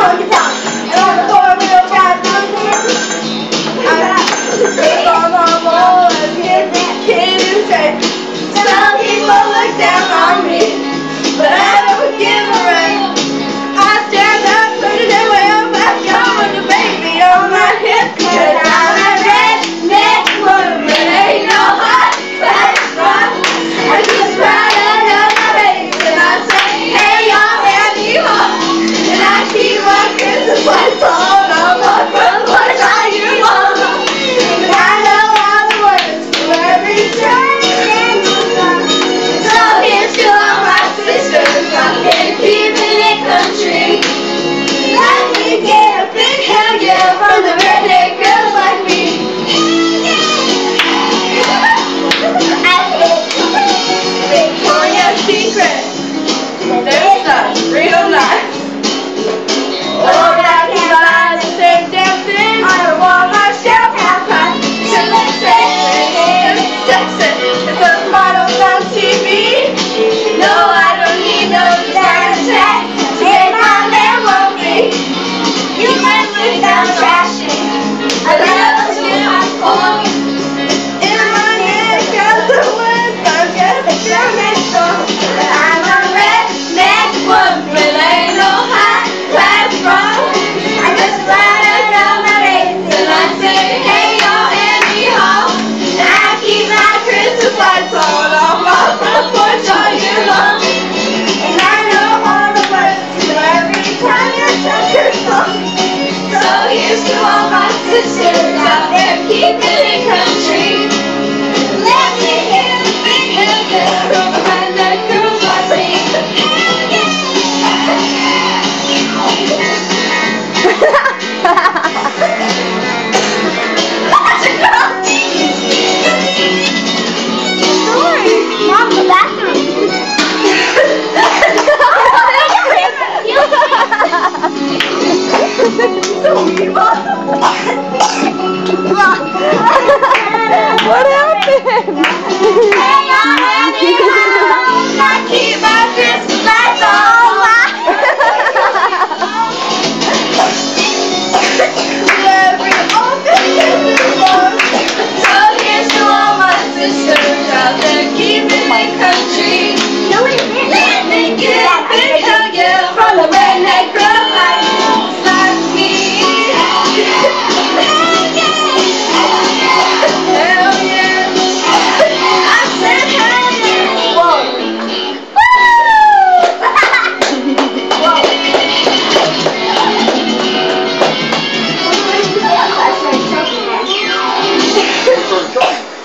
honky tonk. And on the four-wheel drive mountain, it's all on roll and get kid is safe. Some people look down on me, but I don't give a rap. I stand up, put it away, I'm back on with the baby on my hip. Cause I'm a redneck woman, ain't no hot flash rock. I just ride around my baby and I say, hey y'all, Andy home. And I keep my Christmas lights on my front porch all year long. And I know all the words to every train and song. So here's to all my sisters out there keeping it country. Let me get a big hell yeah from the redneck girls like me. Victoria's Secret, their stuff real nice. Oh, I can buy the same damn thing on a Walmart shelf half price. Till they say it's sexy, it's a models on TV. No, I don't need no designer tag to make my man love me. You might look down trashy, I love to hot corn. In my neck, got the words, I'm just a German song. But I'm a redneck woman, ain't no hot class wrong. I just ride around my race and I say, hey y'all, Andy home. And I keep my Christmas lights on my front porch all year long. And I know all the words to every time you touch your song. So here's to all my sisters out there keeping it country. Let me hear the big hell yeah from the redneck girls like me. Sorry, Mom, the bathroom. What happened? Hey, I'm Andy home. I keep my Christmas lights on. Every open Christmas song. So here's to all my sisters out there keeping it country. Let me get a big hell yeah from the redneck girl like me. Hell yeah. I said hell yeah. Whoa. Whoa.